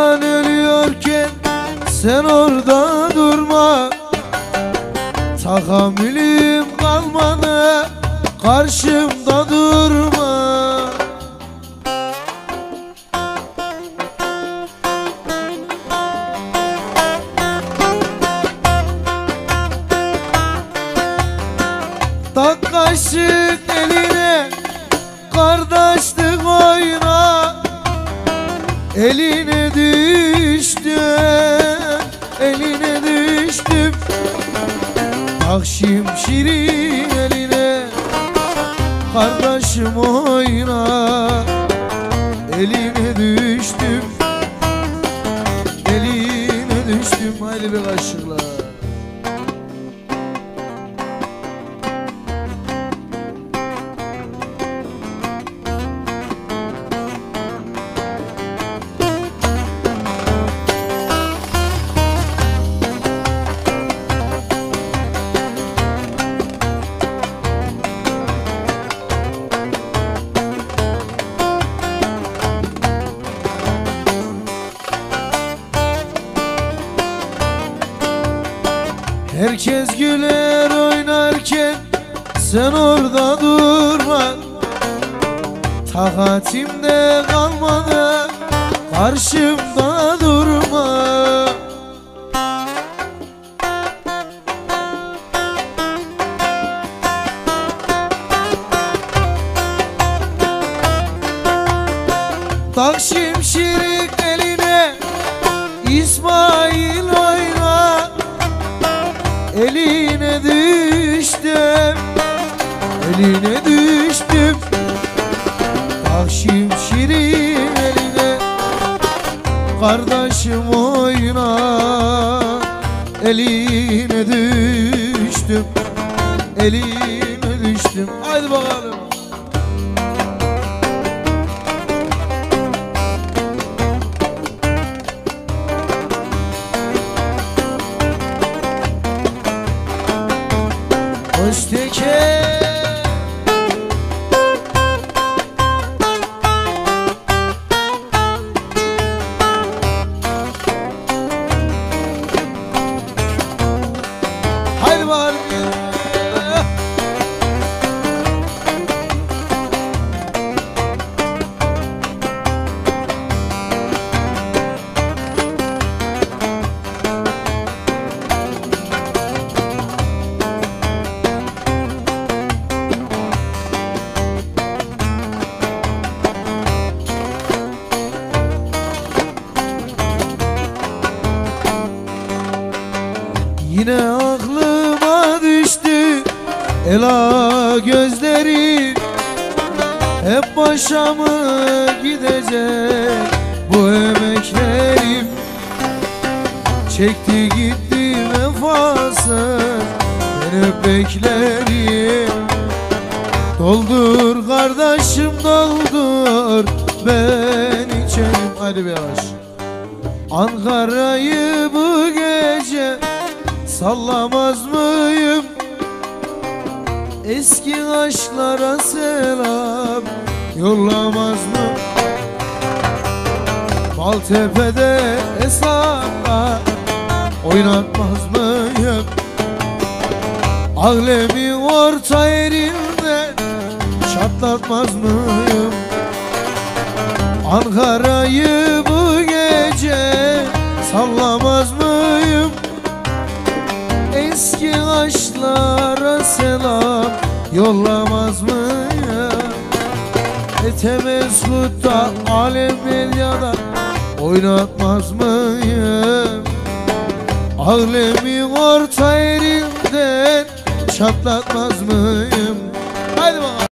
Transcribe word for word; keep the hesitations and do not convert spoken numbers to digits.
Anan ölüyorken sen orada durma. Tahammülüm kalmadı, karşımda durma. Tak kaşık eline, kardeşlik oyna. Eline düştüm, eline düştüm. Tak şimşirin eline, kardeşim oyna. Eline düştüm, eline düştüm. Haydi bir kaşıkla. Herkes güler oynarken sen orada durma. Takatimde kalmadı, karşımda durma. Tak şimşirik eline, İsmail oyna. Eline düştüm, eline düştüm. Tak şimşirin eline, kardeşim oyna. Eline düştüm, eline düştüm. Haydi bakalım. Özteke haydi var. Yine aklıma düştü ela gözlerin. Hep boşa mı gidecek bu emeklerim? Çekti gitti vefası, ben hep beklerim. Doldur kardeşim doldur, ben içerim. Hadi bir yavaş. Ankara'yı bu gece sallamaz mıyım? Eski aşklara selam yollamaz mı? Maltepe'de hesapla oynatmaz mıyım? Alemi orta yerinde çatlatmaz mıyım? Ankara'yı bu gece sallamaz mıyım? Eski aşklara selam yollamaz mıyım? Etemeskut'ta alem melyada oynatmaz mıyım? Alemi orta yerinden çatlatmaz mıyım? Haydi bakalım.